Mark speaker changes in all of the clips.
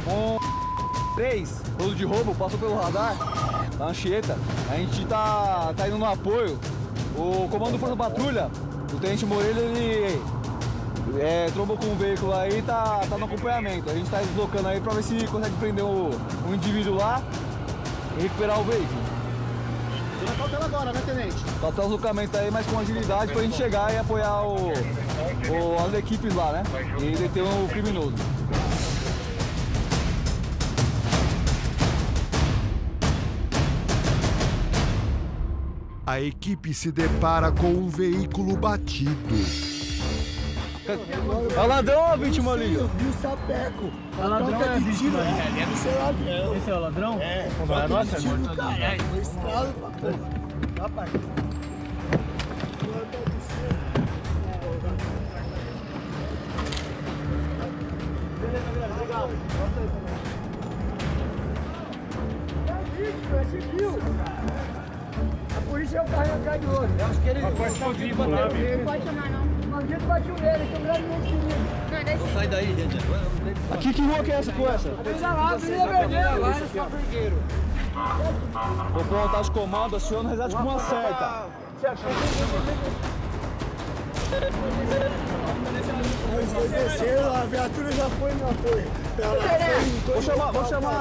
Speaker 1: Um 3, produto de roubo, passou pelo radar da Anchieta. A gente tá indo no apoio. O comando Força Patrulha, o Tenente Moreira, ele trombou com um veículo aí e tá no acompanhamento. A gente tá deslocando aí pra ver se consegue prender o indivíduo lá e recuperar o veículo.
Speaker 2: Tô na cautela agora, né, Tenente?
Speaker 1: Cautela o deslocamento aí, mas com agilidade pra gente chegar e apoiar as equipes lá, né? E deter o criminoso.
Speaker 3: A equipe se depara com um veículo batido.
Speaker 1: É o ladrão ou a vítima ali?
Speaker 2: Eu vi o sapeco.
Speaker 4: É o ladrão ou é a vítima ali?
Speaker 2: Esse é o ladrão.
Speaker 4: Esse é o ladrão?
Speaker 2: É.
Speaker 4: Nossa,
Speaker 2: Foi estrado pra porra. Rapaz.
Speaker 5: A polícia é o carro atrás de outro.
Speaker 4: Eu acho que ele pode estar vivo lá,
Speaker 5: Não pode chamar, não. O bandido bateu nele, que é um grande monstrinho.
Speaker 4: Vou sair daí, gente.
Speaker 1: Aqui, que rua que é essa com essa?
Speaker 5: Avenida lá, Avenida Vermelho.
Speaker 1: Vou colocar os comandos, aciona o resgate com uma certa.
Speaker 2: Eles dois desceram, a viatura já foi no apoio.
Speaker 1: Vou chamar.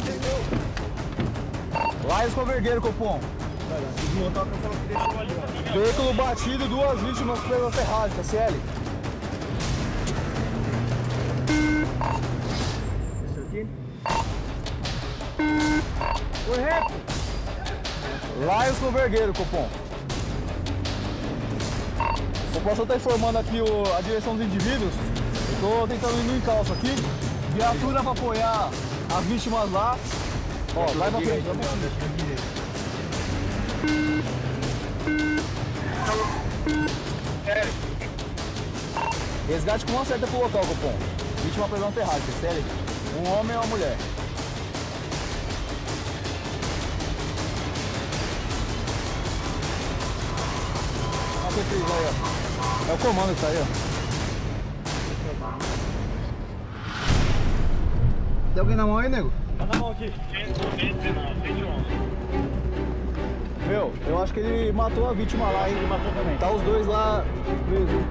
Speaker 1: Laios Convergueiro, Copom.
Speaker 2: Desmontar pra falar que desceu ali, ó.
Speaker 1: Veículo batido, 2 vítimas pela ferragem, TCL.
Speaker 2: Isso aqui?
Speaker 1: Correto. Laios Convergueiro, Copom. A população está informando aqui a direção dos indivíduos. Eu estou tentando ir no encalço aqui. Viatura para apoiar as vítimas lá. Ó, vai pra frente, vai pra frente. Resgate com uma certa pro local, Copom. Vítima presa na ferragem, sério. Um homem ou uma mulher. Olha o que fez aí, ó. É o comando que tá aí, ó. Tem alguém na mão aí, nego?
Speaker 4: Tá na mão aqui.
Speaker 1: Meu, eu acho que ele matou a vítima lá, hein?
Speaker 4: Ele matou também.
Speaker 1: Tá os dois lá presos.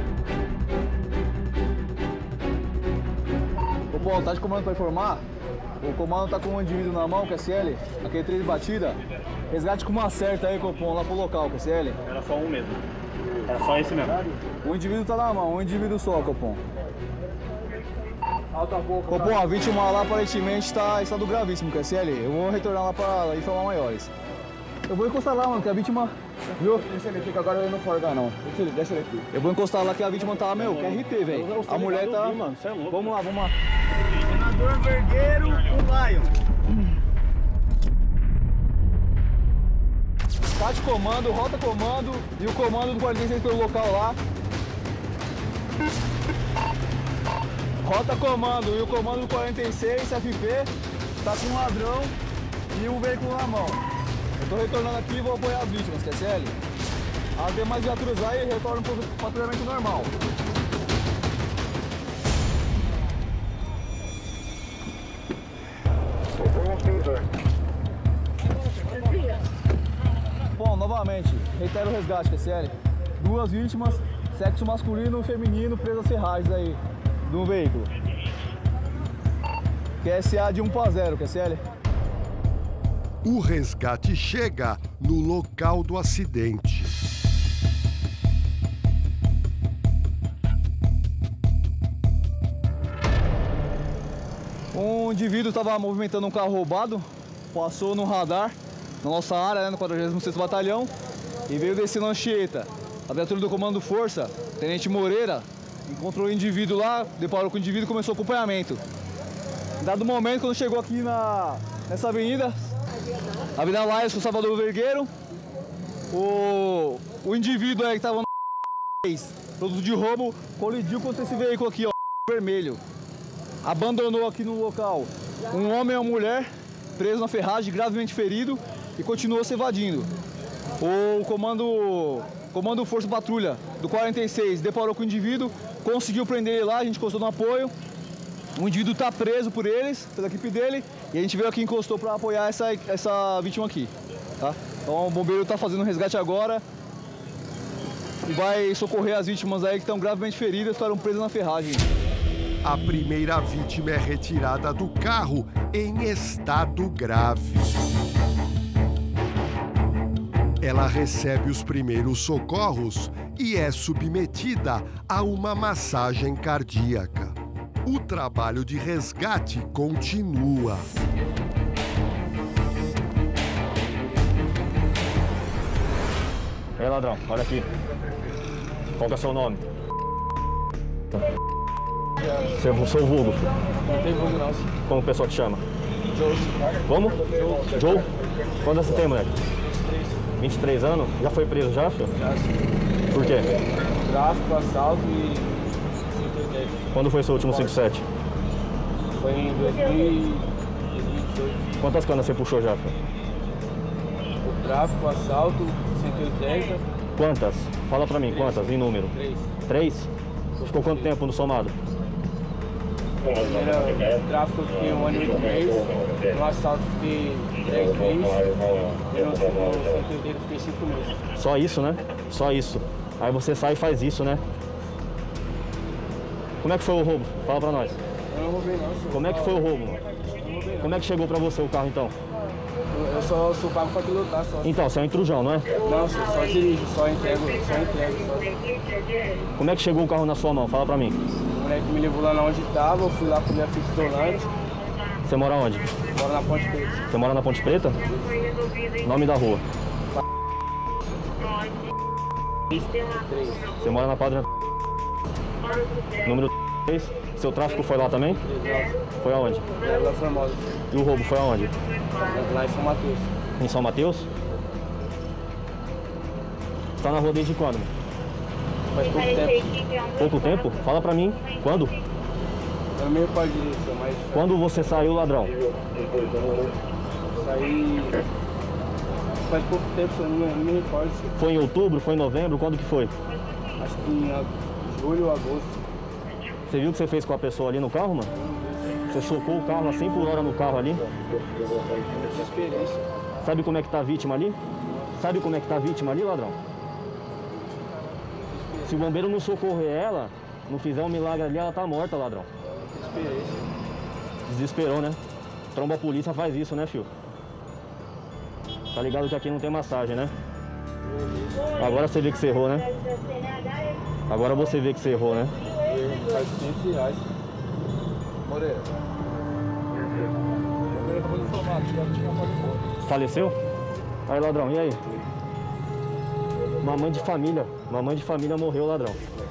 Speaker 1: Ô, Paulo, tá de comando pra informar? O comando tá com um indivíduo na mão, QSL, aquele 3 de batida. Resgate com uma certa aí, Copom, lá pro local, QSL.
Speaker 4: Era só um mesmo. Era só esse mesmo.
Speaker 1: O indivíduo tá na mão, um indivíduo só, Copom.
Speaker 2: Alta boca.
Speaker 1: Copom, a vítima lá aparentemente tá em estado gravíssimo, QSL. Eu vou retornar lá pra informar maiores. Eu vou encostar lá, mano, que a vítima... Viu?
Speaker 2: Deixa ele aqui, que agora eu não forgar, não. Deixa ele aqui.
Speaker 1: Eu vou encostar lá que a vítima tá, meu, que RT, velho. A mulher tá...
Speaker 4: Mano, você é louco.
Speaker 1: Vamos lá, vamos lá.
Speaker 2: Senador Vergueiro, o Lion.
Speaker 1: Tá de comando, rota comando e o comando do 46 pelo local lá. Rota comando e o comando do 46, FP, tá com um ladrão e um veículo na mão. Eu tô retornando aqui e vou apoiar as vítimas, QSL. As demais viaturas aí retornam pro patrulhamento normal. Bom, novamente, reitero o resgate, QSL. 2 vítimas, sexo masculino e feminino, presas ferragens aí do veículo. QSA de 1 para 0, QSL.
Speaker 3: O resgate chega no local do acidente.
Speaker 1: Um indivíduo estava movimentando um carro roubado, passou no radar, na nossa área, né, no 46º Batalhão, e veio descendo a Anchieta. A viatura do Comando Força, Tenente Moreira, encontrou o indivíduo lá, deparou com o indivíduo e começou o acompanhamento. Em dado momento, quando chegou aqui nessa avenida, Avenida Laios com Salvador Vergueiro, o indivíduo aí que estava no produto de roubo colidiu contra esse veículo aqui, ó, vermelho. Abandonou aqui no local um homem e uma mulher preso na ferragem, gravemente ferido, e continuou se evadindo. O comando Força Patrulha do 46 deparou com o indivíduo, conseguiu prender ele lá, a gente encostou no apoio Um indivíduo está preso por eles, pela equipe dele, e a gente veio aqui e encostou para apoiar essa vítima aqui, tá? Então o bombeiro está fazendo um resgate agora e vai socorrer as vítimas aí que estão gravemente feridas, ficaram presas na ferragem.
Speaker 3: A primeira vítima é retirada do carro em estado grave. Ela recebe os primeiros socorros e é submetida a uma massagem cardíaca. O trabalho de resgate continua.
Speaker 6: Ei, ladrão, olha aqui. Qual que é o seu nome? Seu vulgo.
Speaker 2: Não tem vulgo não.
Speaker 6: Como o pessoal te chama?
Speaker 2: Joe.
Speaker 6: Como? Joe. Quantos anos você tem, moleque? 23 anos? Já foi preso já, filho?
Speaker 2: Já.
Speaker 6: Por quê?
Speaker 2: Tráfico, assalto e 510.
Speaker 6: Quando foi seu último 57?
Speaker 2: Foi em 2018.
Speaker 6: Quantas canas você puxou já, filho?
Speaker 2: O tráfico, assalto, 180.
Speaker 6: Quantas? Fala pra mim, quantas em número?
Speaker 2: 3.
Speaker 6: 3? Ficou quanto tempo no somado?
Speaker 2: No tráfico eu fiquei 1 ano e 8 meses. No assalto eu fiquei 10 meses. E no 180 eu fiquei 5 meses.
Speaker 6: Só isso, né? Só isso. Aí você sai e faz isso, né? Como é que foi o roubo? Fala pra nós.
Speaker 2: Eu não roubei não, senhor.
Speaker 6: Como é que foi o roubo? Como é que chegou pra você o carro então?
Speaker 2: Eu só sou pago pra pilotar só.
Speaker 6: Então, você é um intrusão, não é?
Speaker 2: Não, senhor, só dirijo, só entrego.
Speaker 6: Como é que chegou o carro na sua mão? Fala pra mim.
Speaker 2: O moleque me levou lá onde tava, eu fui lá com minha fita isolante.
Speaker 6: Você mora onde?
Speaker 2: Moro na Ponte Preta.
Speaker 6: Você mora na Ponte Preta? Nome da rua.
Speaker 2: 3.
Speaker 6: Você mora na Padre... Número 3. Seu tráfico foi lá também? Foi aonde?
Speaker 2: Lá Formosa.
Speaker 6: E o roubo foi aonde?
Speaker 2: Lá em São Mateus.
Speaker 6: Em São Mateus? Tá na rua desde quando?
Speaker 2: Faz pouco tempo.
Speaker 6: Pouco tempo? Fala pra mim. Quando?
Speaker 2: Eu não me recordo direito, mas
Speaker 6: Quando você saiu, ladrão?
Speaker 2: saí faz pouco tempo, eu não me recordo.
Speaker 6: Foi em outubro? Foi em novembro? Quando que foi?
Speaker 2: Acho que em julho ou agosto.
Speaker 6: Você viu o que você fez com a pessoa ali no carro, mano? Você socou o carro a 100 por hora no carro ali?
Speaker 2: Experiência.
Speaker 6: Sabe como é que tá a vítima ali? Sabe como é que tá a vítima ali, ladrão? Se o bombeiro não socorrer ela, não fizer um milagre ali, ela tá morta, ladrão.
Speaker 2: Experiência.
Speaker 6: Desesperou, né? Tromba a polícia faz isso, né, filho? Tá ligado que aqui não tem massagem, né? Agora você vê que você errou, né? Agora você vê que você errou, né?
Speaker 2: Faz 500 reais. Moreira.
Speaker 6: Faleceu? Aí, ladrão, e aí? Uma mãe de família morreu, ladrão.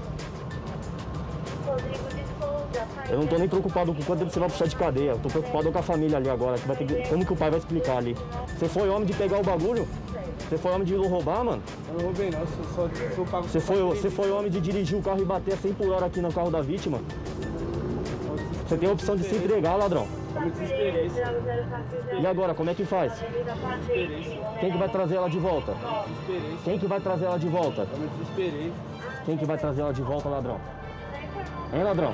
Speaker 6: Eu não tô nem preocupado com quanto tempo você vai puxar de cadeia. Eu tô preocupado com a família ali agora, que vai ter que... Como que o pai vai explicar ali? Você foi homem de pegar o bagulho? Você foi homem de roubar, mano?
Speaker 2: Eu não roubei não, só pago.
Speaker 6: Você foi homem de dirigir o carro e bater a 100 por hora aqui no carro da vítima? Você tem a opção de se entregar, ladrão.
Speaker 2: Eu me desesperei.
Speaker 6: E agora, como é que faz? Quem que vai trazer ela de volta? Quem que vai trazer ela de volta?
Speaker 2: Eu me desesperei.
Speaker 6: Quem que vai trazer ela de volta, ladrão? Hein, ladrão?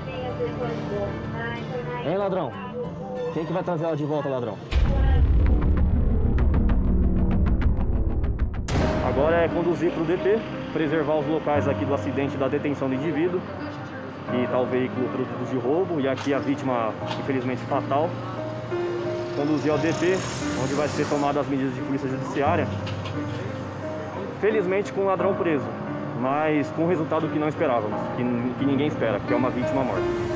Speaker 6: Hein, ladrão? Quem que vai trazer ela de volta, ladrão? Agora é conduzir para o DP, preservar os locais aqui do acidente da detenção do indivíduo, que está o veículo produto de roubo, e aqui a vítima, infelizmente, fatal. Conduzir ao DP, onde vai ser tomadas as medidas de polícia judiciária. Felizmente com o ladrão preso, mas com um resultado que não esperávamos, que ninguém espera, que é uma vítima morta.